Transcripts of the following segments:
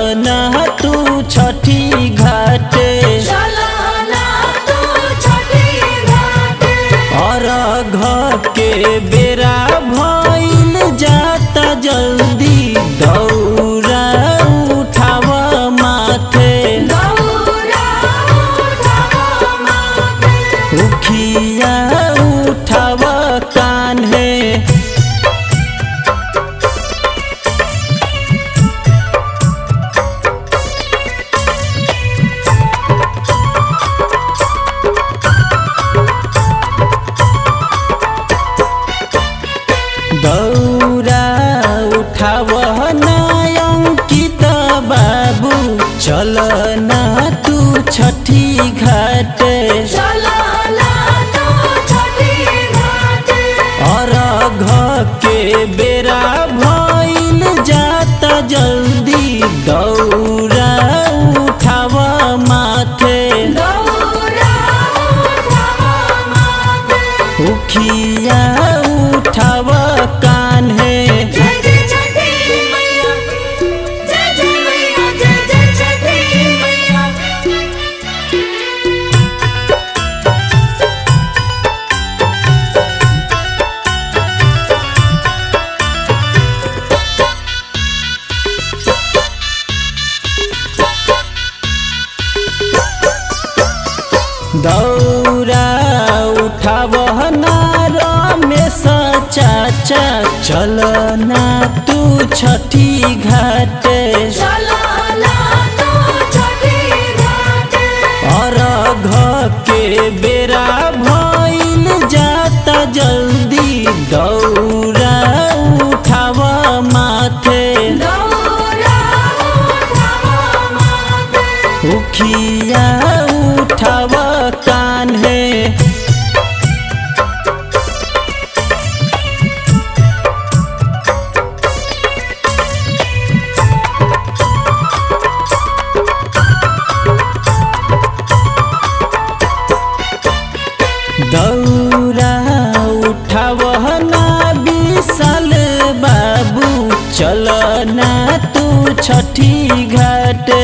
ना तू छठी घाटे और घ के बेरा भइल जाता जल्दी दौरा उठाव माथे उखिया उठाव कान्हे दौरा उठाव अंकित बाबू चल ना तू छठी घाटे और घ के बेरा भइल जाता जल्दी दौरा उठाव माथे उखिया उठाव कान्हे दौरा उठाव रमेश चाचा चल ना तू छठी घाटे और घ के बेरा भइल जाता जल्दी दौरा उठाव माथे उखिया उठाव कान्हे दौरा उठाव विशाल बाबू चल ना तू छठी घाटे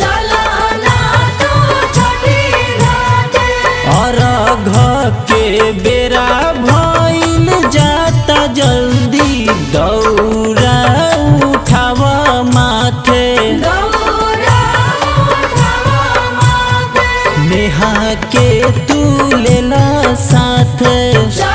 और घ के बेरा भइल जाता जल्दी दौरा उठाव माथे नेहा के तू लेला साथ